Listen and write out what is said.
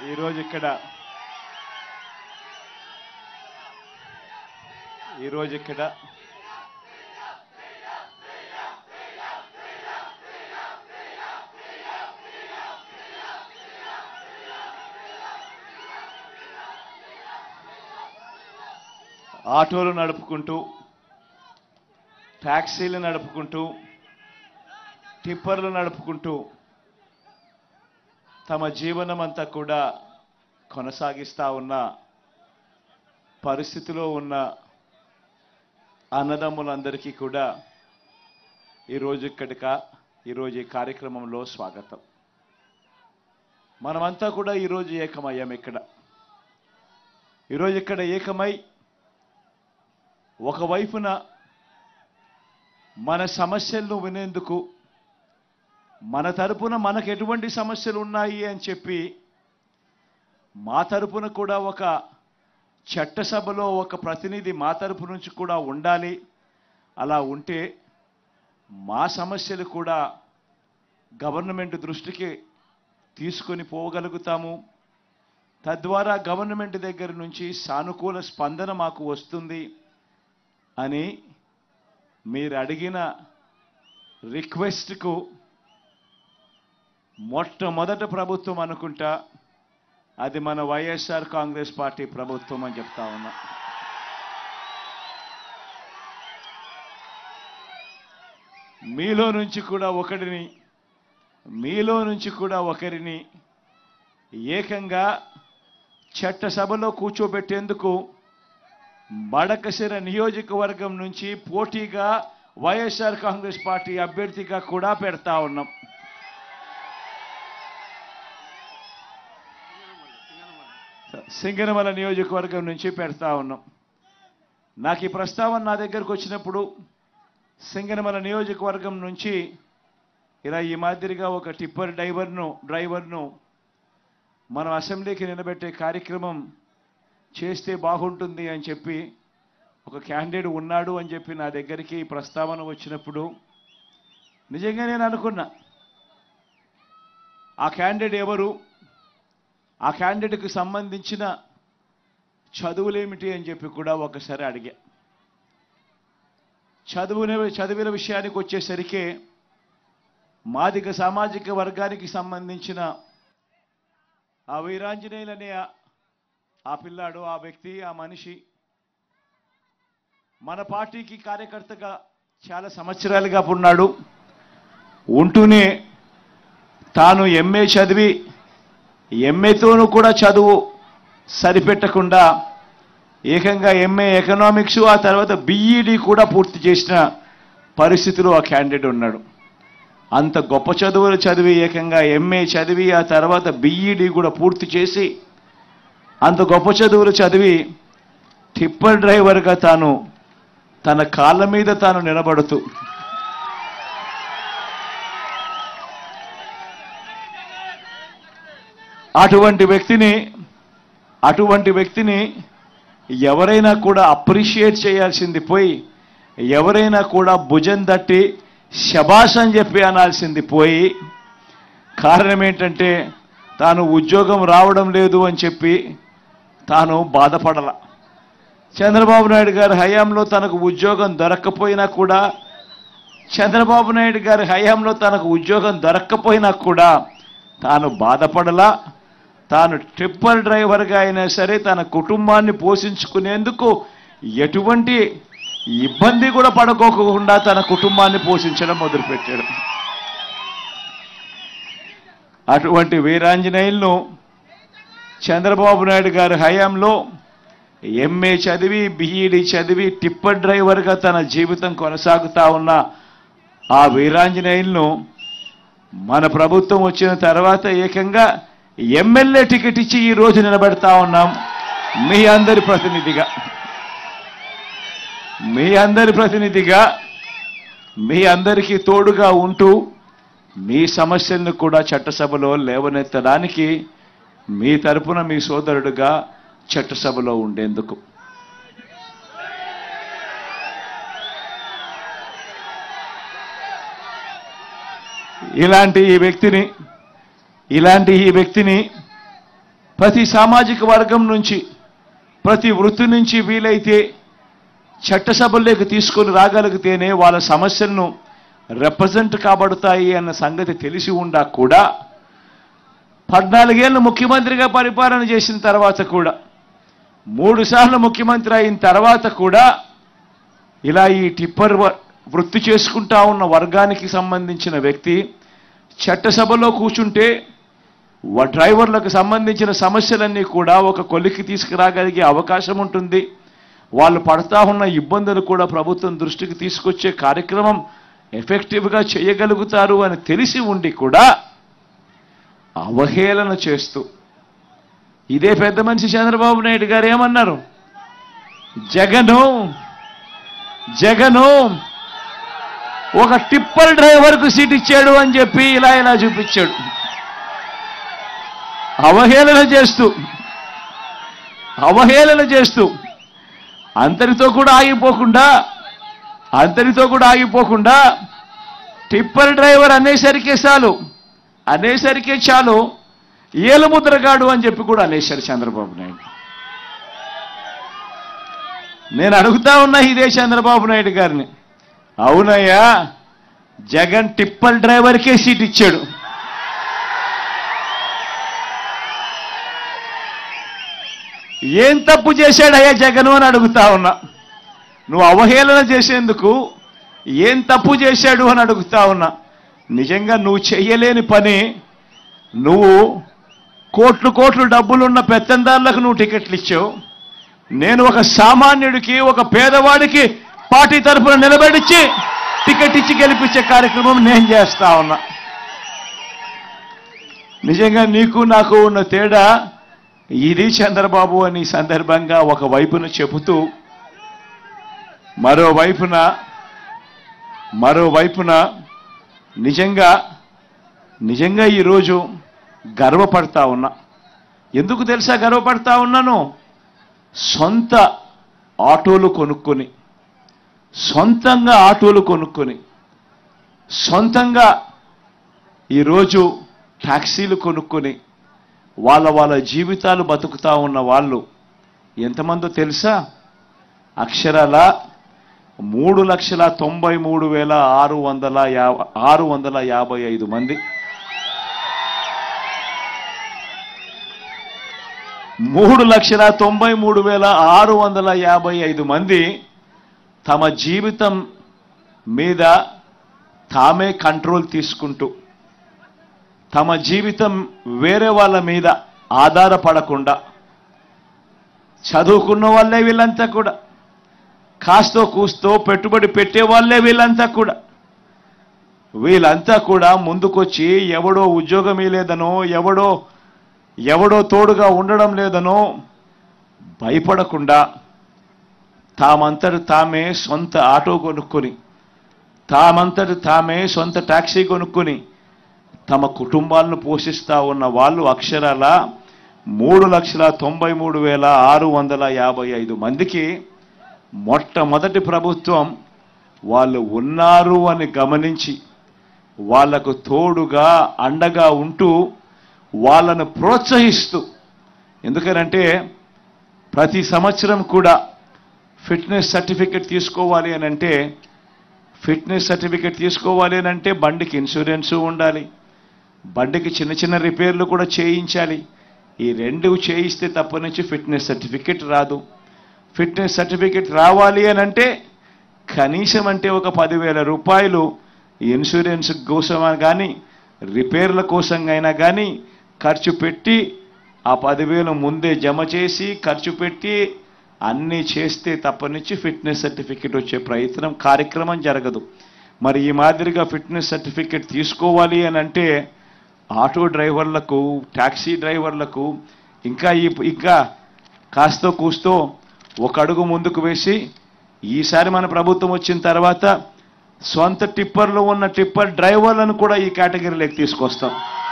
ఈరోజు ఇక్కడ ఆటోలు నడుపుకుంటూ, ట్యాక్సీలు నడుపుకుంటూ, టిప్పర్లు నడుపుకుంటూ తమ జీవనం అంతా కూడా కొనసాగిస్తా ఉన్న పరిస్థితిలో ఉన్న అన్నదమ్ములందరికీ కూడా ఈరోజు ఈ కార్యక్రమంలో స్వాగతం. మనమంతా కూడా ఈరోజు ఏకమయ్యాం. ఈరోజు ఇక్కడ ఏకమై ఒకవైపున మన సమస్యలను వినేందుకు, మన తరపున మనకు ఎటువంటి సమస్యలు ఉన్నాయి అని చెప్పి మా తరపున కూడా ఒక చట్టసభలో ఒక ప్రతినిధి మా తరపు నుంచి కూడా ఉండాలి. అలా ఉంటే మా సమస్యలు కూడా గవర్నమెంట్ దృష్టికి తీసుకొని పోగలుగుతాము. తద్వారా గవర్నమెంట్ దగ్గర నుంచి సానుకూల స్పందన మాకు వస్తుంది అని మీరు అడిగిన రిక్వెస్ట్కు మొట్టమొదటి ప్రభుత్వం అనుకుంటా అది మన వైఎస్ఆర్ కాంగ్రెస్ పార్టీ ప్రభుత్వం అని చెప్తా ఉన్నా. మీలో నుంచి కూడా ఒకరిని ఏకంగా చట్టసభలో కూర్చోబెట్టేందుకు బడకసిర నియోజకవర్గం నుంచి పోటీగా వైఎస్ఆర్ కాంగ్రెస్ పార్టీ అభ్యర్థిగా కూడా పెడతా ఉన్నాం. సింగనమల నియోజకవర్గం నుంచి పెడతా ఉన్నాం. నాకు ఈ ప్రస్తావన నా దగ్గరకు వచ్చినప్పుడు సింగనమల నియోజకవర్గం నుంచి ఇలా ఈ మాదిరిగా ఒక టిప్పర్ డ్రైవర్ను మనం అసెంబ్లీకి నిలబెట్టే కార్యక్రమం చేస్తే బాగుంటుంది అని చెప్పి ఒక క్యాండిడేట్ ఉన్నాడు అని చెప్పి నా దగ్గరికి ఈ ప్రస్తావన వచ్చినప్పుడు నిజంగా నేను అనుకున్నా, ఆ క్యాండిడేట్ ఎవరు, ఆ క్యాండిడేట్కి సంబంధించిన చదువులేమిటి అని చెప్పి కూడా ఒకసారి అడిగా. చదివిన విషయానికి వచ్చేసరికి మాదిగ సామాజిక వర్గానికి సంబంధించిన ఆ వీరాంజనేయులు అనే ఆ పిల్లాడు, ఆ వ్యక్తి, ఆ మనిషి మన పార్టీకి కార్యకర్తగా చాలా సంవత్సరాలుగా ఉన్నాడు. ఉంటూనే తాను ఎంఏ చదివి ఎంఏతోనూ కూడా చదువు సరిపెట్టకుండా ఏకంగా ఎంఏ ఎకనామిక్స్, ఆ తర్వాత బీఈడి కూడా పూర్తి చేసిన పరిస్థితిలో ఆ క్యాండిడేట్ ఉన్నాడు. అంత గొప్ప చదువులు చదివి ఏకంగా ఎంఏ చదివి ఆ తర్వాత బీఈడి కూడా పూర్తి చేసి అంత గొప్ప చదువులు చదివి టిప్పర్ డ్రైవర్గా తన కాళ్ళ మీద తాను నిలబడుతూ అటువంటి వ్యక్తిని ఎవరైనా కూడా అప్రిషియేట్ చేయాల్సింది పోయి, ఎవరైనా కూడా భుజం తట్టి శబాష్ అని చెప్పి అనాల్సింది పోయి, కారణం ఏంటంటే తాను ఉద్యోగం రావడం లేదు అని చెప్పి తాను బాధపడాల. చంద్రబాబు నాయుడు గారి హయాంలో తనకు ఉద్యోగం దొరక్కపోయినా కూడా తాను బాధపడలా. తాను టిప్పర్ డ్రైవర్గా అయినా సరే తన కుటుంబాన్ని పోషించుకునేందుకు ఎటువంటి ఇబ్బంది కూడా పడుకోకుండా తన కుటుంబాన్ని పోషించడం మొదలుపెట్టాడు. అటువంటి వీరాంజనేయులను చంద్రబాబు నాయుడు గారి హయాంలో ఎంఏ చదివి బీఈడి చదివి టిప్పర్ డ్రైవర్గా తన జీవితం కొనసాగుతా ఉన్న ఆ వీరాంజనేయులను మన ప్రభుత్వం వచ్చిన తర్వాత ఏకంగా ఎమ్మెల్యే టికెట్ ఇచ్చి ఈ రోజు నిలబెడతా ఉన్నాం. మీ అందరి ప్రతినిధిగా మీ అందరికీ తోడుగా ఉంటూ మీ సమస్యలను కూడా చట్టసభలో లేవనెత్తడానికి మీ తరపున మీ సోదరుడుగా చట్టసభలో ఉండేందుకు ఇలాంటి ఈ వ్యక్తిని ప్రతి సామాజిక వర్గం నుంచి, ప్రతి వృత్తి నుంచి వీలైతే చట్టసభల్లోకి తీసుకొని రాగలిగితేనే వాళ్ళ సమస్యలను రిప్రజెంట్ కాబడతాయి అన్న సంగతి తెలిసి ఉండా కూడా 14 ఏళ్ళు ముఖ్యమంత్రిగా పరిపాలన చేసిన తర్వాత కూడా, 3 సార్లు ముఖ్యమంత్రి అయిన తర్వాత కూడా ఇలా ఈ టిప్పర్ వృత్తి చేసుకుంటా ఉన్న వర్గానికి సంబంధించిన వ్యక్తి చట్టసభలో కూర్చుంటే డ్రైవర్లకు సంబంధించిన సమస్యలన్నీ కూడా ఒక కొలిక్కి తీసుకురాగలిగే అవకాశం ఉంటుంది. వాళ్ళు పడతా ఉన్న ఇబ్బందులు కూడా ప్రభుత్వం దృష్టికి తీసుకొచ్చే కార్యక్రమం ఎఫెక్టివ్గా చేయగలుగుతారు అని తెలిసి ఉండి కూడా అవహేళన చేస్తూ, ఇదే పెద్ద మనిషి చంద్రబాబు నాయుడు గారు ఏమన్నారు, జగను ఒక టిప్పర్ డ్రైవర్కు సీట్ ఇచ్చాడు అని చెప్పి ఇలా చూపించాడు. అవహేళన చేస్తూ అంతటితో కూడా ఆగిపోకుండా టిప్పర్ డ్రైవర్ అనేసరికే చాలు ఏలుముద్రగాడు అని చెప్పి కూడా అనేశారు చంద్రబాబు నాయుడు. నేను అడుగుతా ఉన్నా ఇదే చంద్రబాబు నాయుడు గారిని, అవునయ్యా జగన్ టిప్పర్ డ్రైవర్కే సీట్ ఇచ్చాడు, ఏం తప్పు చేశాడయ్యా జగన్ అని అడుగుతా ఉన్నా. నువ్వు అవహేళన చేసేందుకు ఏం తప్పు చేశాడు అని అడుగుతా ఉన్నా. నిజంగా నువ్వు చెయ్యలేని పని, నువ్వు కోట్లు డబ్బులున్న పెత్తందారులకు నువ్వు టికెట్లు ఇచ్చావు. నేను ఒక సామాన్యుడికి, ఒక పేదవాడికి పార్టీ తరఫున నిలబడిచ్చి టికెట్ ఇచ్చి గెలిపించే కార్యక్రమం నేను చేస్తా ఉన్నా. నిజంగా నీకు నాకు ఉన్న తేడా ఇది చంద్రబాబు అని సందర్భంగా ఒకవైపున చెబుతూ, మరోవైపున నిజంగా ఈరోజు గర్వపడతా ఉన్నా. ఎందుకు తెలుసా గర్వపడతా ఉన్నాను? సొంతంగా ఆటోలు కొనుక్కొని సొంతంగా ఈరోజు ట్యాక్సీలు కొనుక్కొని వాళ్ళ జీవితాలు బతుకుతా ఉన్న వాళ్ళు ఎంతమందో తెలుసా? అక్షరాల 3,93,655 మంది. 3,93,655 మంది తమ జీవితం మీద తామే కంట్రోల్ తీసుకుంటూ, తమ జీవితం వేరే వాళ్ళ మీద ఆధారపడకుండా, చదువుకున్న వాళ్ళే వీళ్ళంతా కూడా, కాస్తో కూస్తో పెట్టుబడి పెట్టే వాళ్ళే వీళ్ళంతా కూడా ముందుకొచ్చి ఎవడో ఉద్యోగం లేదనో, ఎవడో తోడుగా ఉండడం లేదనో భయపడకుండా తామంతట తామే సొంత ఆటో కొనుక్కొని, తామంతట తామే సొంత ట్యాక్సీ కొనుక్కొని తమ కుటుంబాలను పోషిస్తా ఉన్న వాళ్ళు అక్షరాల 3,93,655 మందికి మొట్టమొదటి ప్రభుత్వం వాళ్ళు ఉన్నారు అని గమనించి వాళ్లకు తోడుగా అండగా ఉంటూ వాళ్ళను ప్రోత్సహిస్తూ, ఎందుకనంటే ప్రతి సంవత్సరం కూడా ఫిట్నెస్ సర్టిఫికెట్ తీసుకోవాలి అని అంటే బండికి ఇన్సూరెన్సు ఉండాలి, బండికి చిన్న రిపేర్లు కూడా చేయించాలి. ఈ రెండు చేయిస్తే తప్ప నుంచి ఫిట్నెస్ సర్టిఫికెట్ రాదు. ఫిట్నెస్ సర్టిఫికెట్ రావాలి అని అంటే కనీసం అంటే ఒక 10,000 రూపాయలు ఇన్సూరెన్స్ కోసం కానీ రిపేర్ల కోసం అయినా కానీ ఖర్చు పెట్టి, ఆ 10,000 ముందే జమ చేసి ఖర్చు పెట్టి అన్నీ చేస్తే తప్ప నుంచి ఫిట్నెస్ సర్టిఫికెట్ వచ్చే కార్యక్రమం జరగదు. మరి ఈ మాదిరిగా ఫిట్నెస్ సర్టిఫికెట్ తీసుకోవాలి అని అంటే ఆటో డ్రైవర్లకు, ట్యాక్సీ డ్రైవర్లకు ఇంకా కాస్తో కూస్తో ఒక అడుగు ముందుకు వేసి ఈసారి మన ప్రభుత్వం వచ్చిన తర్వాత సొంత టిప్పర్లు ఉన్న టిప్పర్ డ్రైవర్లను కూడా ఈ కేటగిరీలోకి తీసుకొస్తాం.